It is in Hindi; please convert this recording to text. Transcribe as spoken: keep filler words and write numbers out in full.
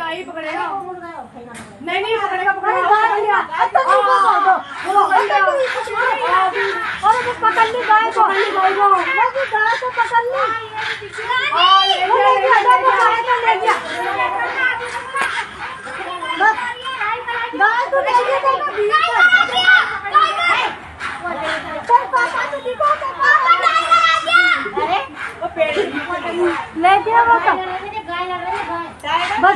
गाय ही पकड़ेगा। नहीं नहीं पकड़ेगा पकड़ेगा पकड़ ली गाय को, गाय को गाय को पकड़ ली। गाय तो ले गया वो तो।